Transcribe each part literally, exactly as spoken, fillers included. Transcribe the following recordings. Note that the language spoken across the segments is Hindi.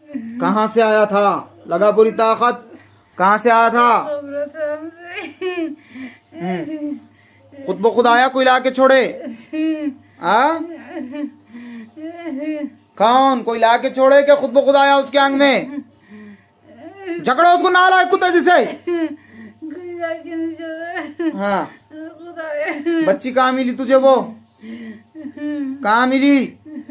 कहाँ से आया था? लगा पूरी ताकत। कहाँ से आया था? खुद ब खुद आया कोई लाके छोड़े? आ? कौन कोई लाके छोड़े क्या खुद ब खुद आया उसके आंग में? झगड़ो उसको नाला कुत्ते जिसे। हाँ बच्ची कहाँ मिली तुझे? वो कहाँ मिली?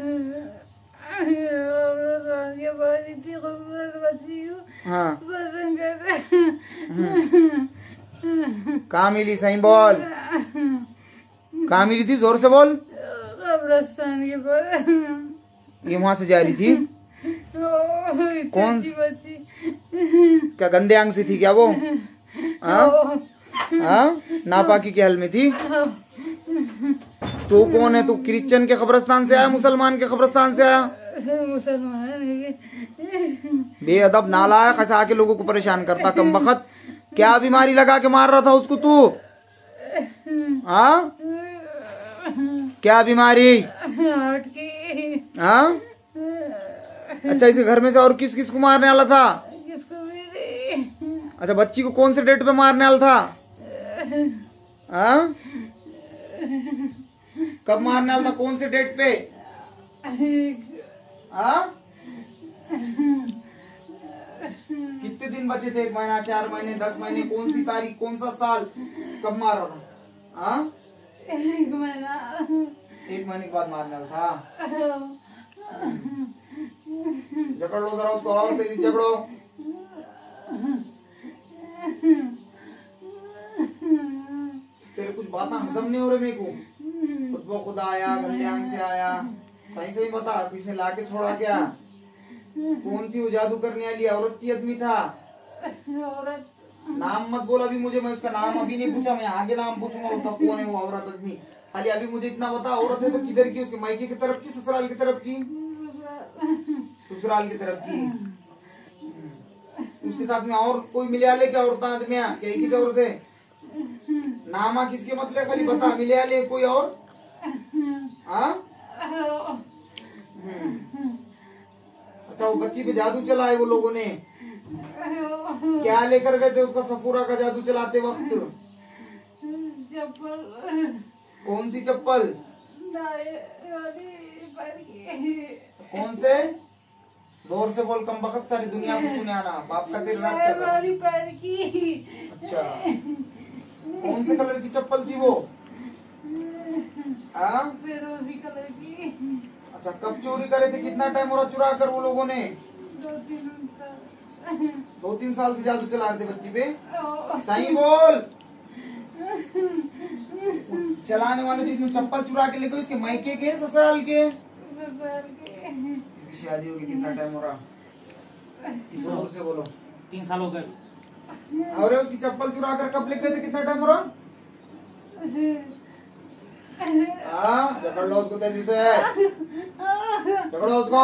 हाँ कहाँ मिली? सही बोल। कहाँ मिली थी? जोर से बोल। कब्रिस्तान के पास। ये वहां से जा रही थी? कौन बच्ची? क्या गंदे आंग से थी क्या वो? हाँ हाँ नापाकी के हल में थी? तू कौन है? तू क्रिश्चियन के कब्रिस्तान से आया मुसलमान के कब्रिस्तान से आया? मुसलमान। बेअदब नालायक खसा के लोगों को परेशान करता कमबख्त। क्या बीमारी लगा के मार रहा था उसको तू? हाँ क्या बीमारी? हार्ट की। हाँ अच्छा इसे घर में से और किस किस को मारने वाला था? किसको भी? अच्छा बच्ची को कौन से डेट पे मारने वाला था? हाँ कब मारने वाला था? कौन से डेट पे? हाँ कितने दिन बचे थे? एक महीना, चार महीने, दस महीने? कौन सी तारीख, कौन सा साल, कब मार रहा था? हाँ एक महीना। एक महीने के बाद मारने वाला था। झगड़ लो जरा उसको और तेजी झगड़ो। तेरे कुछ बात हजम नहीं हो रही मेरे को। खुद ब खुद आया, गंदे आंग से आया। सही सही बता किसने लाके छोड़ा क्या? कौन थी वो जादू करने वाली? औरत थी आदमी था? औरत। नाम मत बोल अभी मुझे। मैं उसका नाम अभी नहीं पूछा, मैं आगे नाम पूछूंगा उसका कौन है वो औरत आदमी। खाली अभी मुझे इतना बता औरत है तो किधर की? उसके मायके की तरफ की, ससुराल की तरफ की? ससुराल की तरफ की। उसके साथ में और कोई मिले आले क्या? औरत आदमिया क्या एक ही औरत है? नामा किसके मतलब खाली बता। मिले आले कोई और? हाँ अच्छा वो बच्ची पे जादू चला है वो लोगों ने? क्या लेकर गए थे उसका सफूरा का जादू चलाते वक्त? चप्पल। कौन सी चप्पल? कौन से? जोर से बोल कमबख्त सारी दुनिया को सुने आना। बाप का तेरे रात चल वाली पैर की। अच्छा कौन से कलर की चप्पल थी वो? हाँ फिरोजी कलर की। अच्छा कब चोरी करे थे? कितना टाइम हो रहा चुरा कर वो लोगों ने? दो तीन साल। दो तीन साल से जादू चला रहे थे बच्ची पे? सही बोल। चलाने वाले जिसने चप्पल चुरा के लेके इसके मायके के ससुराल के? इसकी शादी होगी कितना टाइम हो रहा? जोर से बोलो। तीन साल हो गए। और उसकी चप्पल चुरा कर कब लेके थे? कितना टाइम हो रहा? हाँ झगड़ लो उसको तेजी से। झगड़ो उसको।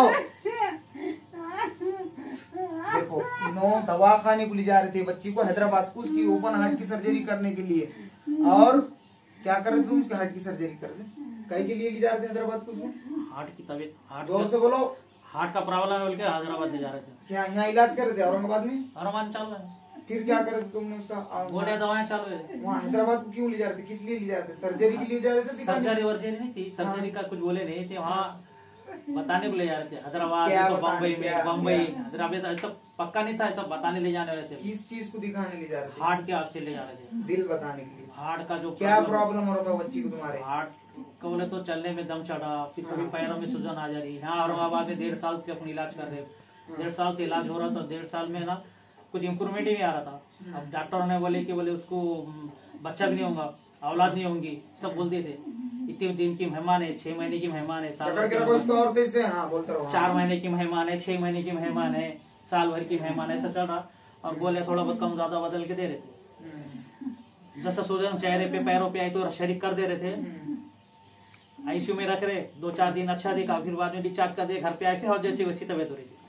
देखो इन्हों दवा खाने को ले जा रहे थे बच्ची को हैदराबाद को, उसकी ओपन हार्ट की सर्जरी करने के लिए। और क्या कर रहे थे तुम? उसके हार्ट की सर्जरी कर रहे थे? कहीं के लिए ले जा रहे थे हैदराबाद को उसको? हार्ट की तबीयत, हार्ट जोर से बोलो। हार्ट का प्रॉब्लम है बोल के हैदराबाद ले जा रहे थे। क्या यहाँ इलाज कर रहे थे औरंगाबाद में? औरंगाबाद चल रहा है। फिर क्या करे थे तुमने उसका? बोले दवाएं चालू है। वहाँ हैदराबाद को क्यों ले जा रहे थे? किस लिए ले जा रहे थे? सर्जरी के लिए जा रहे थे? सर्जरी वर्जरी नहीं थी, सर्जरी का कुछ बोले नहीं थे। वहाँ बताने को ले जा रहे थे हैदराबाद, तो बम्बई में, बम्बई हैदराबाद सब पक्का नहीं था, सब बताने ले जाने वाले थे। किस चीज को दिखाने ले जा रहे थे? हार्ट के वास्ते ले जा रहे थे। दिल बताने के लिए? हार्ट का जो क्या प्रॉब्लम हो रहा था बच्ची को तुम्हारे? हार्ट को बोले तो चलने में दम चढ़ा, फिर कभी पैरों में सूजन आ जा रही। यहाँ औरंगाबाद में डेढ़ साल से अपनी इलाज कर रहे। डेढ़ साल से इलाज हो रहा था। डेढ़ साल में ना कुछ इम्प्रूवमेंट ही नहीं आ रहा था। अब डॉक्टरों ने बोले कि बोले उसको बच्चा भी नहीं होगा, औलाद नहीं होंगी, सब बोलते थे। इतने दिन की मेहमान है, छह महीने की मेहमान है, साल भर की, हाँ, बोलते रहो, चार महीने की मेहमान है, छह महीने की मेहमान है, साल भर की मेहमान है, ऐसा चल रहा। और बोले थोड़ा बहुत कम ज्यादा बदल के दे रहे थे। जैसा सूजन चेहरे पे पैरों पे आई तो शरीक कर दे रहे थे। आईसीयू में रख रहे, दो चार दिन अच्छा देखा, फिर बाद में डिस्चार्ज कर दिए, घर पे आए थे और जैसी वैसी तबीयत हो रही थी।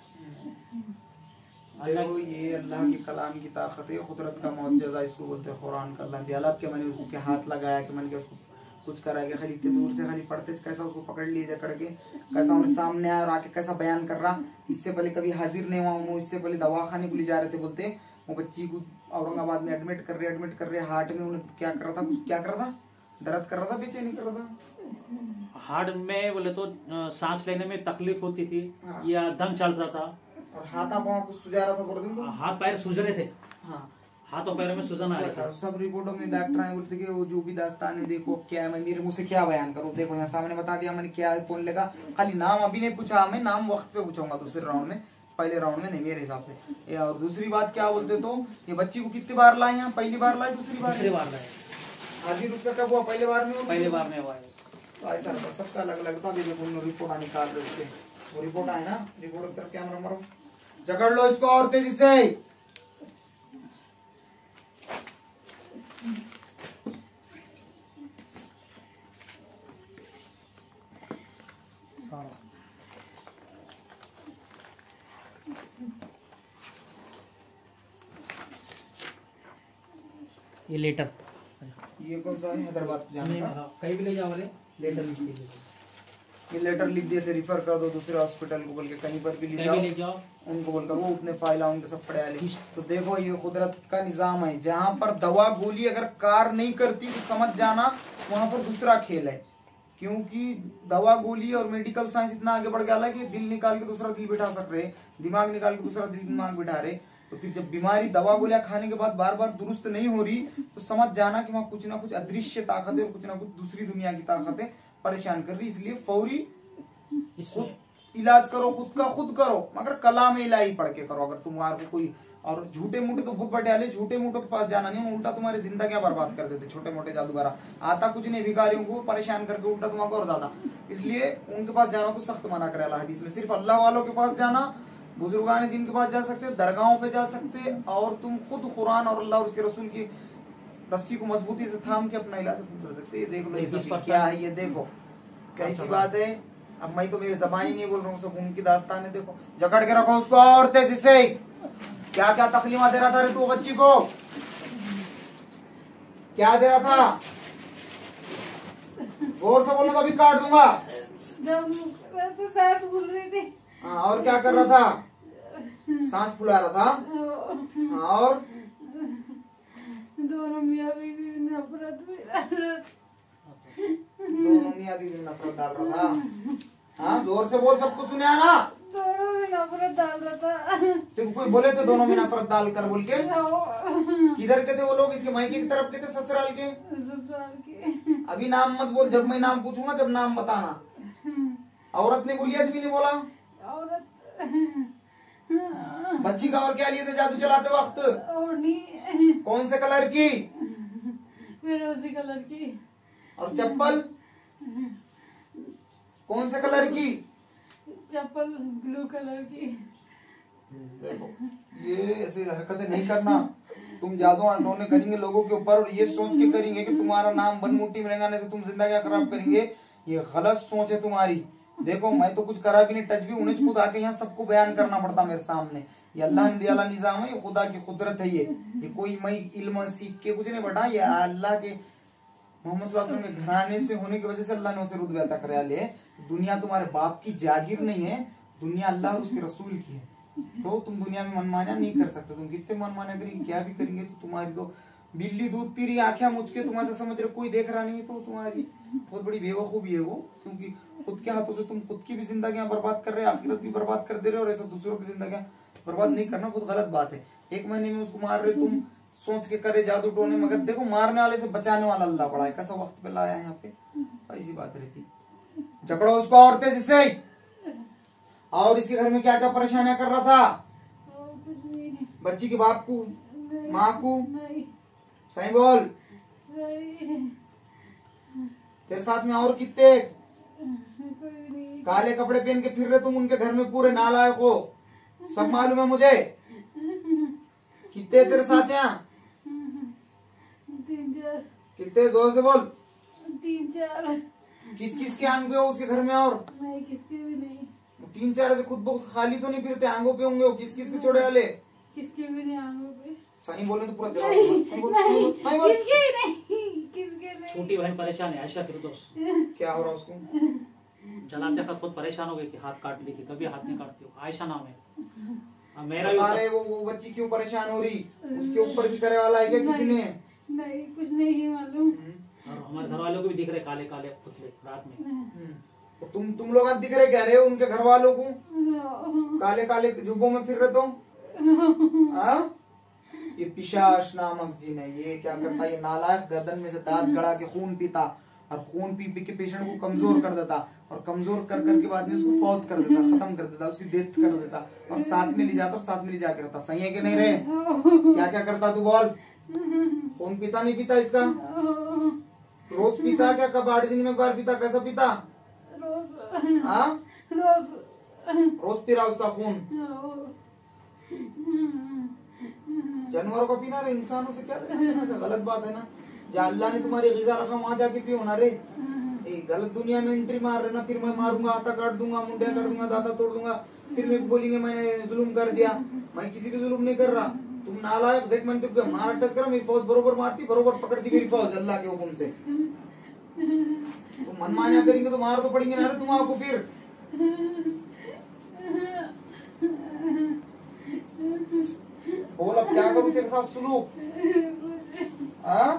देखो ये अल्लाह की कलाम की ताकत है, कुदरत का मुअज्जज़ा इसको बोलते हैं। कुरान का अल्लाह दिया के मैंने उसको के हाथ लगाया कि मैंने उसको कुछ करा के खाली इतने दूर से खाली पढ़ते कैसा उसको पकड़ लिए जकड़ के कैसा उन्हें सामने आया और आके कैसा बयान कर रहा। इससे पहले कभी हाजिर नहीं हुआ हूँ, इससे पहले दवाखाने को ले जा रहे थे, बोलते वो बच्ची को औरंगाबाद में एडमिट कर रहे एडमिट कर रहे हार्ट में उन्हें क्या कर रहा था, कुछ क्या कर रहा था, दर्द कर रहा था, बेचैनी कर रहा था हार्ट में, बोले तो अ, सांस लेने में तकलीफ होती थी हाँ। या दम चल रहा था और हाथा पाँव कुछ सुझा रहा था पूरे दिन तो हाथ पैर सूज रहे थे, हाँ हाथों पैरों में सूजन आ रही अच्छा, थी। सब रिपोर्टों में डॉक्टर आए बोलते कि वो जो भी दास्तान है देखो क्या है, मैं मेरे मुंह से क्या बयान करूँ, देखो यहाँ सामने बता दिया मैंने क्या है, कौन लेगा, खाली नाम अभी नहीं पूछा, मैं नाम वक्त पे पूछूंगा दूसरे राउंड में, पहले राउंड में नहीं मेरे हिसाब से। और दूसरी बात क्या बोलते तो ये बच्ची को कितनी बार लाए यहाँ, पहली बार लाए दूसरी बार दूसरी बार लाए, हाजिर उसका कब हुआ, पहले बार में हुआ? पहली बार में हुआ है। तो ऐसा रहता सबका अलग अलग था। देखो रिपोर्ट निकाल रहे उसके, वो रिपोर्ट आए ना, रिपोर्ट की तरफ कैमरा मारो, जकड़ लो इसको और तेजी से। ये लेटर ये कौन सा है, हैदराबाद जाने का, कहीं भी ले जाओ वाले लेटर लिख दीजिए, ये लेटर लिख दिए थे रिफर कर दो दूसरे हॉस्पिटल को बोल के, कहीं पर भी ले कहीं भी ले जाओ जाओ उनको बोलकर, वो उतने फाइल उनके सब पड़े आए। तो देखो ये कुदरत का निजाम है, जहाँ पर दवा गोली अगर कार नहीं करती तो समझ जाना वहां पर दूसरा खेल है, क्योंकि दवा गोली और मेडिकल साइंस इतना आगे बढ़ गया है कि दिल निकाल के दूसरा दिल बिठा सक रहे, दिमाग निकाल के दूसरा दिल दिमाग बिठा रहे। तो फिर जब बीमारी दवा गोलियां खाने के बाद बार बार दुरुस्त नहीं हो रही तो समझ जाना कि वहाँ कुछ ना कुछ अदृश्य ताकत है और कुछ ना कुछ दूसरी दुनिया की ताकतें परेशान कर रही। इसलिए फौरी खुद इलाज करो, खुद का खुद करो, मगर कला में इलाही पढ़ के करो। अगर तुम्हारे को कोई और झूठे मूठे तो बहुत बड़े आले, झूठे मूठों के पास जाना नहीं, उल्टा तुम्हारी जिंदगी बर्बाद कर देते छोटे मोटे जादूगरा, आता कुछ नहीं, भिखारियों को परेशान करके उल्टा तुम्हारा और ज्यादा। इसलिए उनके पास जाना तो सख्त मना करे अल्लाह हदीस में, सिर्फ अल्लाह वालों के पास जाना, बुजुर्गान दिन के पास जा सकते, दरगाहों पे जा सकते, और तुम खुद कुरान और अल्लाह और उसके रसूल की रस्सी को मजबूती से थाम के अपना इलाज कर सकते। ये देख लो ये सब क्या है, ये देखो कैसी बात है। अब मैं तो मेरी जबानी नहीं बोल रहा हूँ, सब उनकी दास्तान है। देखो जकड़ के रखो उसको और तेजी से। क्या क्या तकलीफा दे रहा था रे तू बच्ची को, क्या दे रहा था, जोर से बोलो तो अभी काट दूंगा। जब तो सास बोल रही थी। हाँ, और क्या कर रहा था, सांस फुला रहा था। हाँ, और दोनों मियाँ बीवी में नफरत में दोनों मियाँ बीवी में नफरत डाल रहा था। हाँ, जोर से बोल, सबको सुने ना। दोनों में नफरत डाल रहा था। तुम कोई बोले थे दोनों में नफरत डाल कर बोल के, किधर के थे वो लोग, इसके मायके की तरफ के थे, ससुराल के? ससुराल के। अभी नाम मत बोल, जब मैं नाम पूछूंगा जब नाम बताना। औरत ने बोली, आदमी ने बोला, औरत बच्ची का और क्या लिए थे जादू चलाते वक्त, ओढ़नी कौन से कलर की, फिरोजी कलर की, और चप्पल कौन से कलर की, चप्पल ब्लू कलर की। देखो ये ऐसे हरकतें नहीं करना, तुम जादू आंटोने करेंगे लोगों के ऊपर और ये सोच के करेंगे कि तुम्हारा नाम बनमुट्टी में रहेगा, नहीं तो तुम जिंदगी खराब करेंगे। ये गलत सोच है तुम्हारी। देखो मैं तो कुछ करा भी नहीं, टच भी, उन्हें खुद आके यहाँ सबको बयान करना पड़ता मेरे सामने। ये अल्लाह ने दिया निजाम है, ये खुदा की कुदरत है। ये ये कोई मैं इल्म सीख के कुछ नहीं बढ़ा, ये अल्लाह के मोहम्मद सल्लल्लाहु अलैहि वसल्लम के घराने से होने की वजह से अल्लाह ने उसे रुतबा अता कराया। ले दुनिया तुम्हारे बाप की जागीर नहीं है, दुनिया अल्लाह और उसके रसूल की है। तो तुम दुनिया में मनमाना नहीं कर सकते। तुम कितने मनमाना करेंगे, क्या भी करेंगे तो तुम्हारी तो बिल्ली दूध पी रही, आंखें मुझ के तुम्हारे समझ रहे, कोई देख रहा नहीं है, तो तुम्हारी बहुत बड़ी बेवकूफी है वो। क्योंकि खुद के हाथों से तुम खुद की भी जिंदगियां बर्बाद कर रहे हो, आखिरत भी बर्बाद कर दे रहे हो, और ऐसा दूसरों की जिंदगियां बर्बाद नहीं करना बहुत गलत बात है। एक महीने में उसको मार रहे तुम, सोच के करे जादू टोने, मगर देखो मारने वाले से बचाने वाला अल्लाह बड़ा है। कैसा वक्त पे लाया है यहाँ पे, ऐसी बात रहती। जकड़ो उसको और तेजी से। और इसके घर में क्या क्या परेशानियां कर रहा था, बच्ची के बाप को, माँ को, सही बोल। तेरे साथ में और कितने काले कपड़े पहन के फिर रहे तुम उनके घर में, पूरे नालायक हो, सब मालूम है मुझे। कितने तेरे साथ यहाँ, तीन चार, कितने, जोर से बोल। तीन चार। किस किस के आंग पे हो उसके घर में, और नहीं किसके भी नहीं। तीन चार ऐसे खुद बहुत खाली तो नहीं फिरते, आंगों पे होंगे। किस किस के छोड़े वाले, किसके भी नहीं आंगों पे। सही बोले तो पूरा नहीं, जवाब। नहीं, किसके नहीं, किसके नहीं। छोटी बहन परेशान है, आयशा फिरदौस। क्या हो रहा है उसको? जलाते वक्त खुद परेशान हो गई कि हाथ काट ली थी, कभी हाथ नहीं काटती हो। आयशा नाम है। अब मेरा भी बता रहे वो वो बच्ची क्यों परेशान हो रही? उसके ऊपर भी करे वाला है क्या किसी ने? नहीं, कुछ नहीं है मालूम। और हमारे घर वालों को भी दिख रहे काले काले पुतले रात में। तो तुम तुम लोग दिख रहे कह रहे हो उनके घर वालों को काले काले जुब्बों में फिर रहे तो? हाँ? ये पिशाच नामक जिन है। ये क्या करता? ये नालायक गर्दन में से दांत गड़ा के खून पीता और खून पी पी के पेशेंट को कमजोर कर देता और कमजोर कर कर के बाद में उसको फौत कर देता, खत्म कर देता, उसकी डेथ कर देता और साथ में ले जाता और साथ में ले जाके रहता। सही है कि नहीं रहे? क्या क्या करता तू बोल? खून पीता नहीं पीता इसका? रोज पीता क्या? कब आठ दिन में बार पीता? कैसा पीता? रोज। हाँ? रोज। रोज पी रहा उसका खून? जानवरों का पीना रे, इंसानों से क्या लेना? गलत बात है ना। जहाँ अल्लाह ने तुम्हारी ग़िज़ा रखा वहाँ जाके पियो ना रे। ए, गलत दुनिया में एंट्री मार रहे ना, फिर मैं मारूंगा, हाथा काट दूंगा, मुंडिया काट दूंगा, दादा तोड़ दूंगा, फिर मेरे को बोलेंगे मैंने जुल्म कर दिया। मैं किसी पे जुल्म नहीं कर रहा। तुम नालायक, देख मैंने तुमको मारा टच करा, मेरी फौज बरोबर मारती, बरोबर पकड़ती मेरी फौज अल्लाह के हुक्म से। तुम मनमानिया करेंगे तो मार तो पड़ेंगे ना रे तुम आपको फिर। बोल अब क्या करूं तेरे साथ सुलूक? हाँ?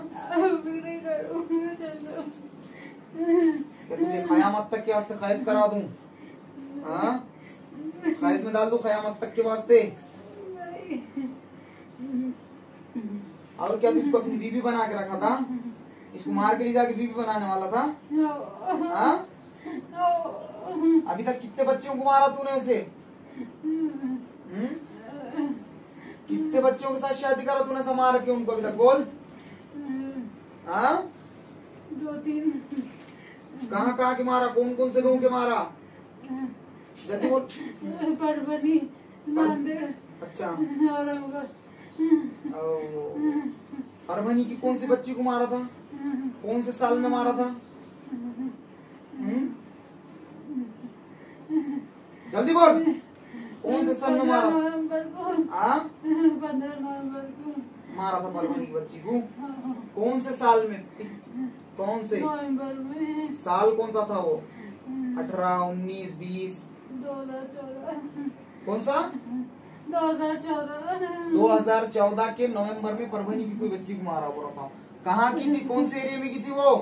क्या तुझे क़यामत तक के वास्ते कैद करा दूं? हाँ? कैद में डाल दूं क़यामत तक के वास्ते? और क्या तुझको अपनी बीवी बना के रखा था? इसको मार के ले जाके बीवी बनाने वाला था? हाँ? अभी तक कितने बच्चों को मारा तूने ऐसे? हम्म? कितने बच्चों के साथ शादी करा तूने ऐसा मार के उनको अभी तक? बोल। हाँ? दो तीन। कहाँ कहाँ के मारा? कौन कौन से गाँव के मारा? जल्दी बोल। परभनी, नांदेड़। अच्छा। औरंगाबाद। परभनी की कौन सी बच्ची को मारा था? कौन से साल में मारा था? हम्म? जल्दी बोल। कौन से साल में मारा? नवंबर को। हाँ? पंद्रह नवंबर को मारा था परभनी की बच्ची को। कौन से साल में? कौन से नवंबर में? साल कौन सा था वो? अठारह, उन्नीस, बीस? दो हजार चौदह। कौन सा? दो हजार चौदह। दो हजार चौदह के नवंबर में परभनी की कोई बच्ची को मारा हुआ था। कहाँ की थी? कौन से एरिया में की थी वो?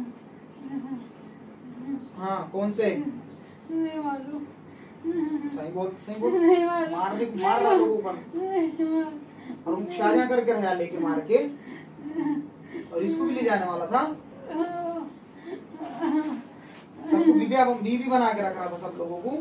हाँ, कौन से? नहीं मालूम। सही बोल, सही बोल। नहीं मालूम। मारने मार रहा लोगों का और उनको शादियां करके रहा लेके मार के, और इसको भी ले जाने वाला था। सबको बीबी बीबी बना के रख रहा था सब लोगों को।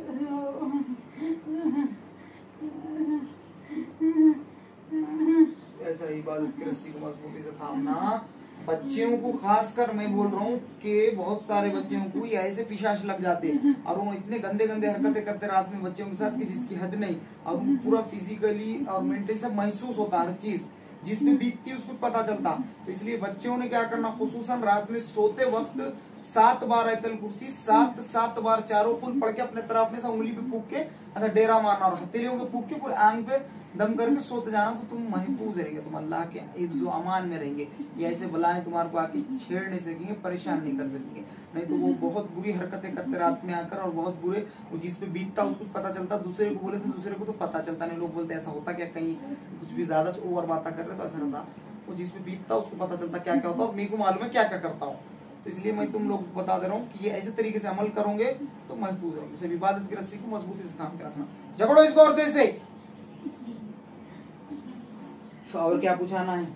ऐसा इबादत की रस्सी को मजबूती से थामना। बच्चियों को खासकर मैं बोल रहा हूँ कि बहुत सारे बच्चों को ये ऐसे पिशाच लग जाते और वो इतने गंदे गंदे हरकतें करते रात में बच्चों के साथ कि जिसकी हद नहीं, और उनको पूरा फिजिकली और मेंटली सब महसूस होता हर चीज जिसमें बीतती है उसको पता चलता। तो इसलिए बच्चों ने क्या करना, खुसूसन रात में सोते वक्त सात बार आयतल कुर्सी सात सात बार चारों फुल पढ़ के अपने तरफ में से उंगली पे फूक के ऐसा डेरा मारना और हथेलियों पे फूक के पूरे आंग पे दम करके सोते जाना। तो तुम महफूज रहेंगे, तुम अल्लाह के हिफ्ज़ व अमान में रहेंगे। ये ऐसे बलाएं तुम्हारे को आके छेड़ नहीं सकेंगे, परेशान नहीं कर सकेंगे। नहीं तो वो बहुत बुरी हरकतें करते रात में आकर और बहुत बुरे, जिस पे बीतता उसको पता चलता, दूसरे को बोले तो दूसरे को तो पता चलता नहीं। लोग बोलते ऐसा होता क्या, कहीं कुछ भी ज्यादा ओवर बातें कर रहे तो ऐसा रहता। वो जिस पे बीतता उसको पता चलता क्या क्या होता और मेरे को मालूम है क्या क्या करता हूँ। तो इसलिए मैं तुम लोग को बता दे रहा हूँ कि ये ऐसे तरीके से अमल करोगे तो महफूज होंगे। सिर्फ इबादत की रस्सी को मजबूती से थाम के रखना। झगड़ो इसको और से। और क्या पूछाना है?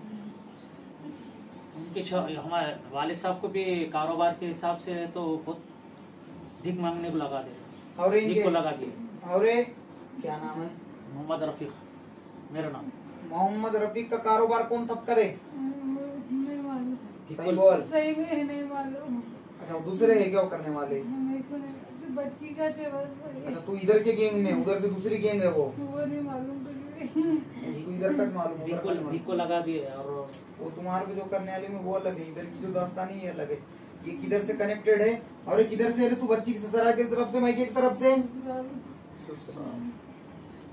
उनके हमारे वालिद साहब को भी कारोबार के हिसाब से तो बहुत भीख मांगने को लगा दे, और भीख को लगा दिए। और क्या नाम है? मोहम्मद रफीक मेरा नाम। मोहम्मद रफीक का कारोबार कौन थप करे? नहीं मालूम। सही बोल। सही में नहीं मालूम। अच्छा, दूसरे है क्या वो करने वाले? मेरे को नहीं, बच्ची का थे। अच्छा, तू इधर के गैंग में, उधर से दूसरी गैंग है वो? वो नहीं मालूम कुछ भी। उसको इधर का मालूम, उधर का नहीं भीख को लगा दिए। और वो तुम्हारे को जो करने वाले में वो अलग है, इधर की जो दास्तानी है अलग है। ये किधर से कनेक्टेड है और ये किधर से है? तू बच्ची की ससुराल की तरफ से, मायके की तरफ से? ससुराल।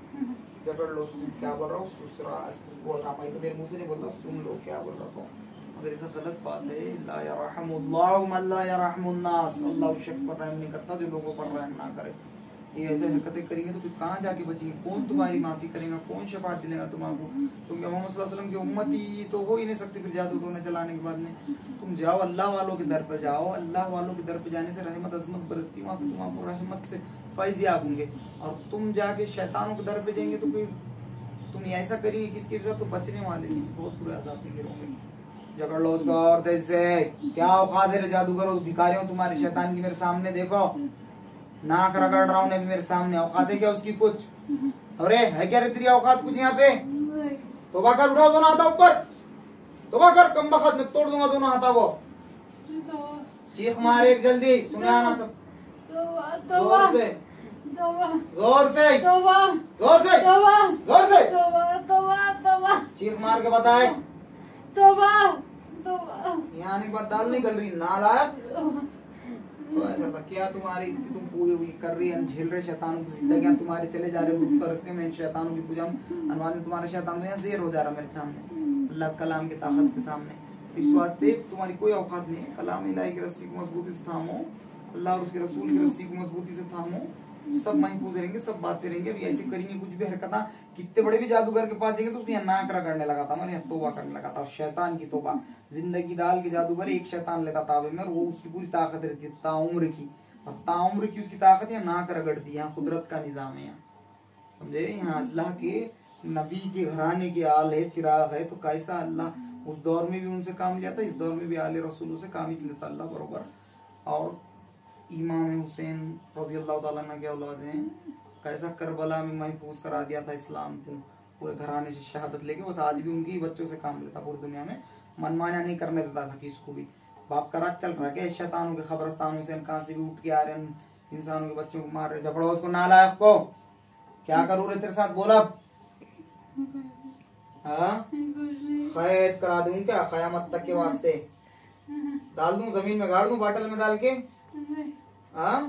जकड़ लो, सुन क्या बोल रहा हूँ। ससुराल बोल रहा, मैं तो मेरे मुंह से नहीं बोलता, सुन लो क्या बोल रहा था। मगर ऐसा गलत बात है। ला यरहमुल्लाहु मन ला यरहमुन्नास, अल्लाह उस शख्स पर रहम नहीं करता जो लोगों पर रहम ना करे। ये ऐसे हरकतें करेंगे तो फिर कहाँ जाके बचेंगे? कौन तुम्हारी माफी करेगा? कौन शफाअत दिलेगा तुम्हारा? तुम मोहम्मद सल्लल्लाहु अलैहि वसल्लम की उम्मती तो हो ही नहीं सकती फिर जादू टोने चलाने के बाद में। तुम जाओ अल्लाह वालों के दर पर जाओ, अल्लाह वालों के दर पर जाने से रहमत अजमत बरसती, वहां से तुम आपको रहमत से फैज़ याब होंगे। और तुम जाके शैतानों के दर पे जाएंगे तो फिर तुम ऐसा करिए कि इसके साथ तो बचने वाले नहीं, बहुत बुरे अज़ाब में गिरोगे। झगड़ लो उसको और तेज से, क्या औकात है जादूगर हो, भिखारी हो तुम्हारे शैतान की मेरे सामने, देखो नाक रगड़ रहा हूँ मेरे सामने, औकात है क्या उसकी कुछ? अरे है क्या रे तेरी औकात कुछ यहाँ पे? तोबा कर, उठाओ दोनों हाथा ऊपर, तोबा कर, कम बखत में तोड़ दूंगा दोनों हाथा। वो चीख मार एक जल्दी, सुने आना सब, जोर से जोर से जोर से जोर से चीख मार के बताए। यहाँ आने के बाद दाल नहीं गल रही, नालायक। तो ऐसा था क्या तुम्हारी, तुम पूरी कर रही है, झेल रहे शैतानों की जिंदगी, तुम्हारे चले जा रहे हो पर मैं शैतानों की पूजा अनुमान, तुम्हारा शैतान तो यहाँ ज़ेर हो जा रहा मेरे सामने अल्लाह कलाम की ताकत के सामने। इस वास्ते तुम्हारी कोई औकात नहीं है। कलाम इलाही की रस्सी को मजबूती से थामो, अल्लाह और उसके रसूल की रस्सी को मजबूती से थामो, सब महफूज रहेंगे, सब बातें रहेंगे। अभी ऐसे करेंगे कुछ भी हरकत, कितने बड़े भी जादूगर के पास जाएंगे तो उसके यहाँ नाक रगड़ने लगा था, हमारे यहाँ तोबा करने लगा था। शैतान की तोबा, जिंदगी दाल के जादूगर एक शैतान लेता ताबे में, और वो उसकी पूरी ताकत रहती है ताउम्र की, और ताउम्र की उसकी ताकत यहाँ नाक रगड़ती है। यहाँ कुदरत का निजाम है, यहाँ समझे। यहाँ अल्लाह के नबी के घराने के आल है, चिराग है, तो कैसा अल्लाह उस दौर में भी उनसे काम लिया था, इस दौर में भी आले रसूलों से काम ही लेता अल्लाह बरोबर। और इमाम हुसैन रज़ियल्लाहु ताला अन्हु के औलाद हैं, कैसा करबला में महफूज करा दिया था इस्लाम को, पूरे घराने से शहादत लेके। बस आज भी उनकी बच्चों से काम लेता, पूरी दुनिया में मनमाना नहीं करने देता था किसको भी। बाप का राज चल रहा है शैतानों के खबरस्तानों से, कहाँ से भी उठ के आ रहे हैं, इंसानों के बच्चों को मार रहे। झगड़ो उसको, नालायक को, क्या करूँ रे तेरे साथ, बोला खैत करा दूं क्या कयामत तक के वास्ते? डाल दूं जमीन में, गाड़ दूं बाटल में डाल के? हाँ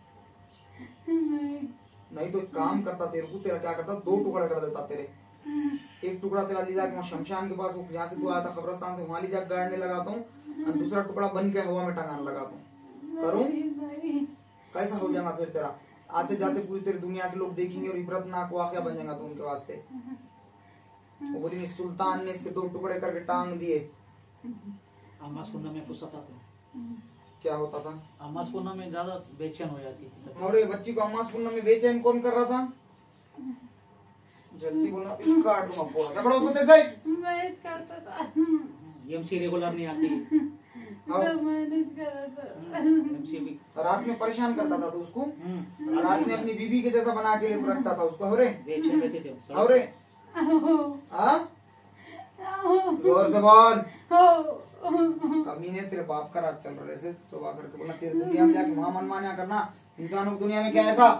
नहीं तो एक काम करता तेरे को, तेरा क्या करता, दो टुकड़ा कर देता तेरे। एक टुकड़ा तेरा ले जाके शमशान के पास, जहाँ से तू आया था खबरस्तान से, वहां ले जाकर गाड़ने लगाता हूँ, और दूसरा टुकड़ा बन के हवा में टंगाने लगाता हूँ। करूँ? कैसा हो जाएगा फिर तेरा? आते जाते पूरी तेरी दुनिया के लोग देखेंगे और इबरतनाक वाकया बन जाएगा तो उनके वास्ते। वो बोली सुल्तान ने इसके दो टुकड़े करके टांग दिए। अम्मा सुनने में कुछ आता था, क्या होता था? अम्मा सुनने में ज्यादा बेचैन हो जाती थी। और ये बच्ची को अम्मा सुनने में बेचैन कौन कर रहा था? जल्दी बोलना, इसको काट दूंगा पूरा। झगड़ो उसको तेरे से। मैं करता था, एमसी रेगुलर नहीं आती, मैनेज कर रहा था। एमसी भी रात में परेशान करता था तो उसको रात में अपनी बीबी के जैसा बना के लिए रखता था उसको। हो रे बेचैन रहते थे। हो रे हाँ जोर से बोल। कमीने तेरे बाप का राज चल रहा है ऐसे तो करके बोलना, तेरे दुनिया में जाके वहां मनमाना करना। इंसानों की दुनिया में क्या ऐसा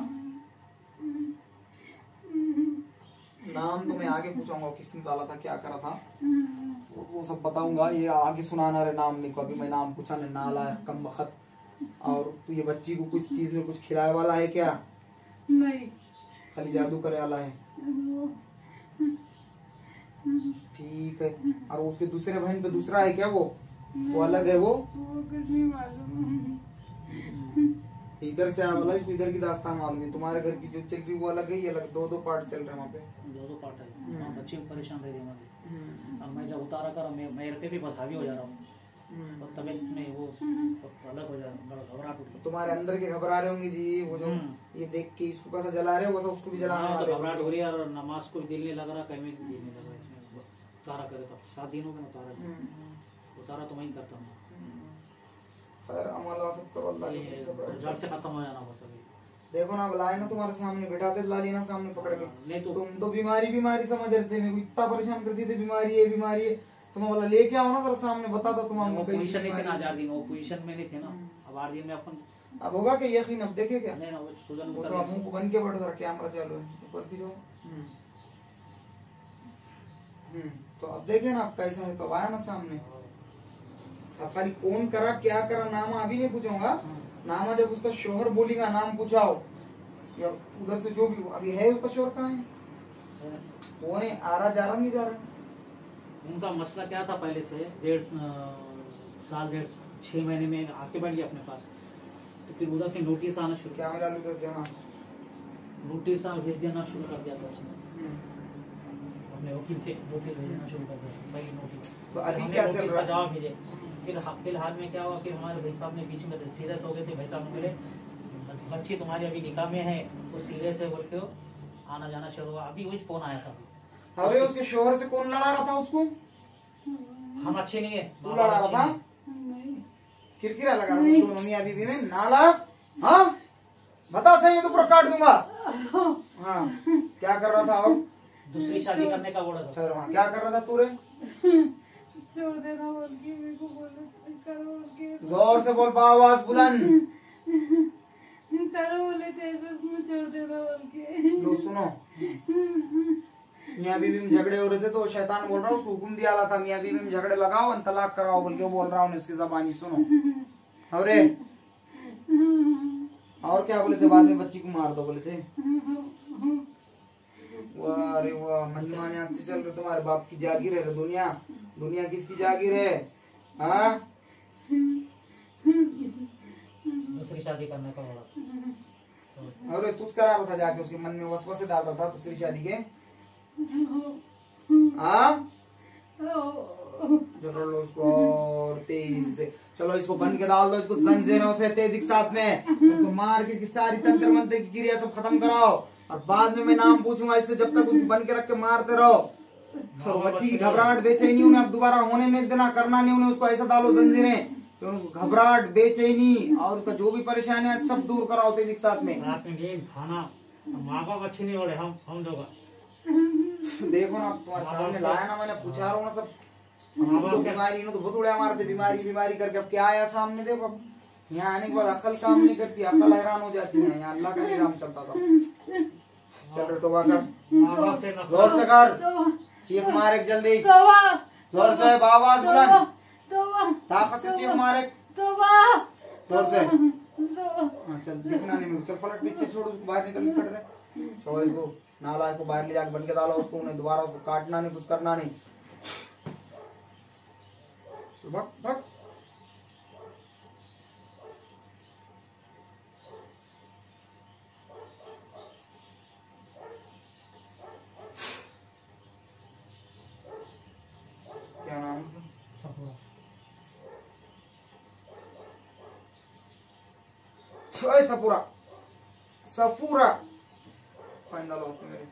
नाम तो मैं आगे पूछूंगा किसने डाला था, क्या करा था, वो, वो सब बताऊंगा। ये आगे सुनाना रे नाम नहीं को, अभी मैं नाम पूछा नहीं, नाला है कम बखत। और तू ये बच्ची को कुछ चीज में कुछ खिलाए वाला है क्या? नहीं, खाली जादू करे वाला है। ठीक है। और उसके दूसरे बहन पे दूसरा है क्या? वो वो अलग है? वो वो कुछ नहीं मालूम। इधर से आया वाला, इसको इधर की दास्तान मालूम है। तुम्हारे घर की जो चल रही वो अलग है, ये अलग, दो दो पार्ट चल रहे हैं वहाँ पे, दो दो पार्ट है। वहाँ बच्चे परेशान रह रहे हैं। अब मैं जब उतारा कर मैं मेरे पे भी बहुत हावी हो जा रहा हूँ, और तबीयत में वो अलग हो जा रहा है, घबराहट उठ। तुम्हारे अंदर के घबरा रहे होंगे जी, वो जो ये देख के इसको कैसा जला रहे हो वैसा उसको भी जलाने वाले। घबराहट हो रही है और नमाज को दिल नहीं लग रहा, कहीं में दिल नहीं लग रहा। इसमें उतारा करे तो सात दिन हो गए उतारा, उतारा तो मैं ही करता हूँ। खैर अमला सब करो, अल्लाह के जड़ से खत्म हो जाना बस। अभी देखो ना, बुलाए ना तुम्हारे सामने बैठाते, ला लेना सामने पकड़ के। नहीं तो तुम तो बीमारी बीमारी समझ रहे थे, मेरे को इतना परेशान करती थी, बीमारी है बीमारी है। तुम बोला लेके आओ ना, तेरे सामने बता दो तुम। वो पोजीशन नहीं थे ना, आठ दिन वो पोजीशन में नहीं थे ना। अब आठ दिन में अपन अब होगा क्या यकीन? अब देखे क्या? नहीं ना, वो सूजन वो थोड़ा मुंह को बन के बैठो, जरा कैमरा चालू है ऊपर की जो। हम्म तो अब देखे ना अब कैसा है, तो आया ना सामने। अब खाली कौन करा क्या करा नाम अभी नहीं पूछूंगा, नामा जब उसका शोहर बोलेगा नाम पूछाओ, या उधर से जो भी अभी है उसका शोहर कहाँ है? वो नहीं आ रहा, जा रहा नहीं जा रहा, उनका मसला क्या था पहले से, डेढ़ अ, साल डेढ़ छह महीने में आके बैठ गया अपने पास। तो फिर उधर से नोटिस आना शुरू क्या मेरा लू तो जहाँ नोटिस भेज देना शुरू कर दिया था उसने, अपने वकील से नोटिस भेजना शुरू कर दिया, पहली नोटिस। तो अभी हमने क्या नोटिस चल का रहा है? जवाब भेजे। फिर फिलहाल में क्या हुआ कि हमारे भाई साहब ने बीच में सीरियस हो गए थे, भाई साहब ने बोले बच्ची तुम्हारी अभी निकाह में है, वो सीरियस है बोल के आना जाना शुरू हुआ। अभी वही फोन आया था। अरे उसके शोहर से कौन लड़ा रहा था उसको? हम अच्छे नहीं है, तू लड़ा रहा था? नहीं किरकिरा लगा रहा था दोनों मियां बीवी में? नाला हाँ बता सही है तो पूरा काट दूंगा। हाँ क्या कर रहा था? और दूसरी शादी करने का बोला था। चलो हाँ क्या कर रहा था तू रे? छोड़ देना बोल के मेरे को बोले करो बोल के जोर से बोल, आवाज बुलंद करो बोले थे ऐसे उसमें छोड़ देना बोल के। लो सुनो, मियां बीवी में झगड़े हो रहे थे तो शैतान बोल रहा है उसको हुक्म दिया था मियां बीवी में झगड़े लगाओ तलाक कराओ बोल के बोल रहा हूँ उसकी जबानी सुनो। अरे और क्या बोले थे? बाद में बच्ची को मार दो बोले थे। वाह अरे वाह मनमाने आपसे चल रहे, तुम्हारे बाप की जागीर है रे दुनिया। दुनिया किसकी जागीर है? हाँ दूसरी शादी करने का बोला। अरे तुझ करा रहा था जाके उसके मन में वसवसे डाल रहा था दूसरी शादी के। हाँ चलो लो उसको और तेज से चलो इसको बन के डाल दो, इसको जंजीरों से तेजी के साथ में इसको मार के इसकी सारी तंत्र मंत्र की क्रिया सब खत्म कराओ और बाद में मैं नाम पूछूंगा इससे, जब तक उसको बन के रख के मारते रहो। तो बच्ची की घबराहट बेचैनी उन्हें अब दोबारा होने नहीं देना, करना नहीं उन्हें, उसको ऐसा डालो जंजीरें कि उसको घबराहट बेचैनी और उसका जो भी परेशानी है सब दूर कराओ तेजी के साथ में। रात में गेम खाना, माँ बाप अच्छे नहीं हो रहे, हम हम लोग देखो ना तुम्हारे सामने लाया ना, मैंने पूछा रहा हूँ ना सब तो बीमारी तो बहुत उड़े मारते बीमारी बीमारी करके। अब क्या आया सामने देखो, अब यहाँ आने के बाद अकल काम नहीं करती, अकल हैरान हो जाती है। यहाँ अल्लाह का निजाम चलता था। चल रहे तो कर माँ बाप से नफरत। जोर से कर, चीख मारे जल्दी, तोबा जोर से आवाज बुलंद, तोबा ताकत से चीख मारे तोबा जोर से। तोबा हाँ चल दिखना नहीं मुझे, चल पलट पीछे छोड़ उसको, बाहर निकल पड़ रहे। छोड़ो इसको, नाला को बाहर ले जाकर बन के डालो उसको, उन्हें दोबारा उसको काटना नहीं, कुछ करना नहीं। भग भग क्या नाम? सफूरा सफूरा फाइनल लो मेरे।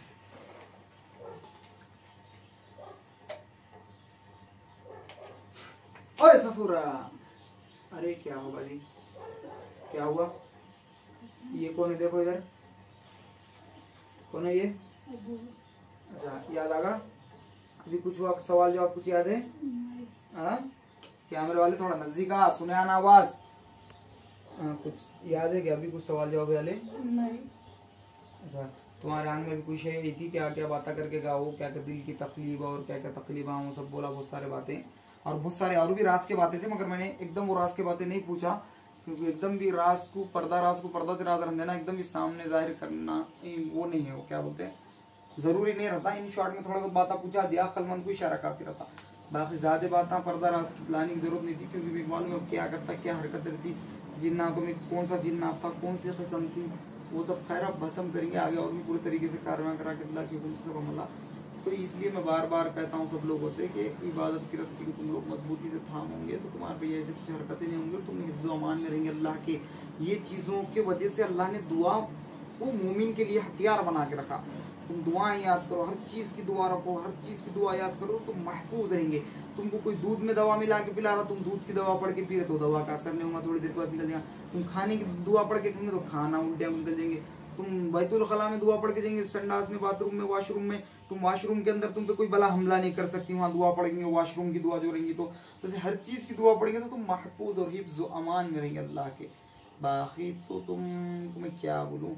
ओए सफूरा, अरे क्या हुआ जी? क्या हुआ? ये कौन है? देखो इधर कौन है ये? अच्छा याद आगा? अभी कुछ हुआ? सवाल जवाब कुछ याद है? हाँ कैमरे वाले थोड़ा नजदीक आ, सुने आना आवाज। हाँ कुछ याद है क्या? अभी कुछ सवाल जवाब वाले नहीं। अच्छा तुम्हारे आंख में भी कुछ है थी? क्या क्या बातें करके गाओ, क्या क्या दिल की तकलीफ और क्या क्या तकलीफ वो सब बोला, बहुत सारे बातें और बहुत सारे और भी राज के बातें थे, मगर मैंने एकदम वो राज के बातें नहीं पूछा क्योंकि एकदम भी राज को पर्दा राज को पर्दा से राज रख देना, एकदम भी सामने जाहिर करना वो नहीं है, वो क्या बोलते हैं जरूरी नहीं रहता। इन शॉर्ट में थोड़ा बहुत बातें पूछा दिया, अक्लमंद को इशारा काफी रहता, बाकी ज्यादा बातें पर्दा राज की लाने की जरूरत नहीं थी क्योंकि मैं मालूम है क्या करता क्या हरकत रहती जिन्नातों में, कौन सा जिन्नात था, कौन सी किस्म थी, वो सब खैर आप भस्म करेंगे आगे और भी पूरे तरीके से कार्रवाई करा के अल्लाह के हुक्म से सब हमला। तो इसलिए मैं बार बार कहता हूँ सब लोगों से कि इबादत की रस्सी को तुम लोग मजबूती से थामोगे तो तुम्हारे पे ऐसे कुछ हरकतें नहीं होंगी, तुम हिफ्ज़ व अमान में रहेंगे अल्लाह के। ये चीज़ों के वजह से अल्लाह ने दुआ को मोमिन के लिए हथियार बना के रखा। तुम दुआएं याद करो, हर चीज़ की दुआ रखो, हर चीज़ की दुआ याद करो, तुम महफूज रहेंगे। तुमको कोई दूध में दवा मिला के पिला रहा, तुम दूध की दवा पढ़ के पी रहे तो दवा का असर नहीं होगा, थोड़ी देर बाद निकल जाएगा। तुम खाने की दुआ पढ़ के खाएंगे तो खाना उल्टे निकल जाएंगे। तुम बैतुल खला में दुआ पढ़ के जाएंगे, संडास में, बाथरूम में, वॉशरूम में, तुम वॉशरूम के अंदर तुम पे कोई बला हमला नहीं कर सकती, वहाँ दुआ पढ़ेंगे, वॉशरूम की दुआ जो रहेंगी तो जैसे हर चीज की दुआ पढ़ेंगे तो तुम महफूज और हिफ्ज़ व अमान में रहेंगे अल्लाह के। बाकी तो तुम तुम्हें क्या बोलूं,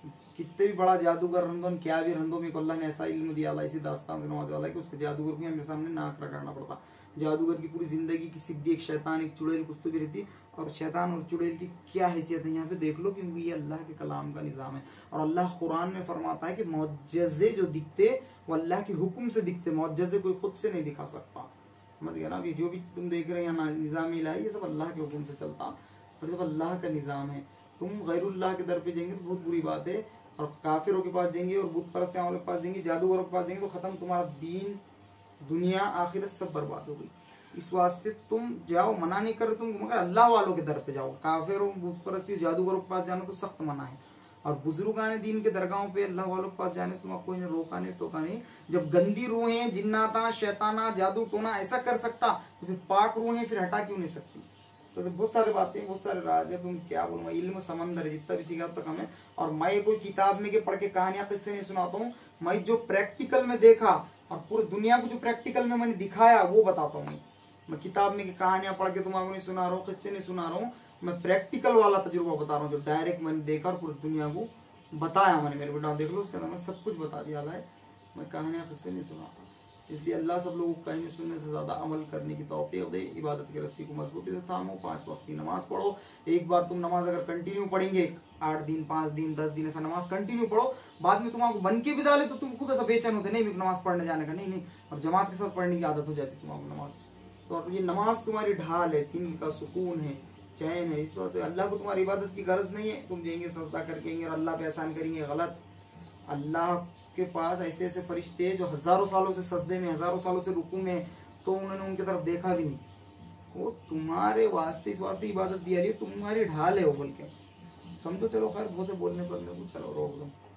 कितने भी बड़ा जादूगर रंदो क्या भी रंदो, मेरे को अल्लाह ने ऐसा इल्म दिया, अल्लाह इसी दास्तान से नवाज वाला है कि उसके जादूगर को हमें सामने नाक रखना पड़ता। जादूगर की पूरी जिंदगी की सिद्धि एक शैतान एक चुड़ैल कुछ तो भी रहती, और शैतान और चुड़ैल की क्या हैसियत है यहाँ पे देख लो, क्योंकि ये अल्लाह के कलाम का निज़ाम है। और अल्लाह कुरान में फरमाता है कि मुअज्जज़े जो दिखते वो अल्लाह के हुक्म से दिखते, मुअज्जज़े कोई खुद से नहीं दिखा सकता। समझ गया ना? ये जो भी तुम देख रहे हैं निज़ाम इलाही, ये सब अल्लाह के हुक्म से चलता, और जब अल्लाह का निज़ाम है। तुम गैरुल्लाह के दर पे जाएंगे तो बहुत बुरी बात है, और काफिरों के पास जाएंगे और बुत परस्त वालों के पास जाएंगे, जादूगरों के पास जाएंगे तो खत्म, तुम्हारा दीन दुनिया आखिरत सब बर्बाद हो गई। इस वास्ते तुम जाओ, मना नहीं कर रहे तुम, मगर अल्लाह वालों के दर पे जाओ। काफिरों बुत परस्ती जादूगरों के पास जाना तो सख्त मना है, और बुजुर्गान दीन के दरगाहों पे अल्लाह वालों के पास जाने से तुम्हारा कोई ने रोका नहीं टोका नहीं। जब गंदी रूहें जिन्नाता शैताना जादू टोना ऐसा कर सकता, तो फिर पाक रूहें फिर हटा क्यों नहीं सकती? तो बहुत सारी बातें, बहुत सारे राज है, तुम क्या बोलूंगा, इल्म समंदर है, जितना भी सीखा तो कम है। और मैं कोई किताब में के पढ़ के कहानियां किससे नहीं सुनाता हूँ, मैं जो प्रैक्टिकल में देखा और पूरी दुनिया को जो प्रैक्टिकल में मैंने दिखाया वो बताता हूँ। मैं किताब में की कहानियां पढ़ के तुम्हारा नहीं सुना रहा हूँ, किससे नहीं सुना रहा हूँ, मैं प्रैक्टिकल वाला तजुर्बा बता रहा हूँ, जो डायरेक्ट मैंने देखा और पूरी दुनिया को बताया। मैंने मेरे बेटा देख लो, उसके अंदर मैं सब कुछ बता दिया है, मैं कहानियां किससे नहीं सुनाता। इसलिए अल्लाह सब लोगों को कहीं सुनने से ज्यादा अमल करने की तौफीक दे, इबादत की रस्सी को मजबूती से थामो, पांच वक्त की नमाज पढ़ो। एक बार तुम नमाज अगर कंटिन्यू पढ़ेंगे, आठ दिन पांच दिन दस दिन ऐसा नमाज कंटिन्यू पढ़ो, बाद में तुम्हारा बन के भी डाले तो तुम खुद ऐसा बेचैन होते, नहीं नमाज पढ़ने जाने का, नहीं नहीं और जमात के साथ पढ़ने की आदत हो जाती तुम्हारी नमाज। तो ये नमाज तुम्हारी ढाल है, दिल का सुकून है, चैन है। इस वक्त अल्लाह को तुम्हारी इबादत की गरज नहीं है, तुम जाएंगे सजदा करके और अल्लाह पे एहसान करेंगे, गलत। अल्लाह के पास ऐसे ऐसे फरिश्ते जो हजारों सालों से सजदे में, हजारों सालों से रुकू में, तो उन्होंने उनकी तरफ देखा भी नहीं। वो तुम्हारे वास्ते इस वास्ते इबादत दिया रही है, तुम्हारी ढाल है वो, बोल के समझो। चलो खैर बहुत बोलने पर चलो रोक दो।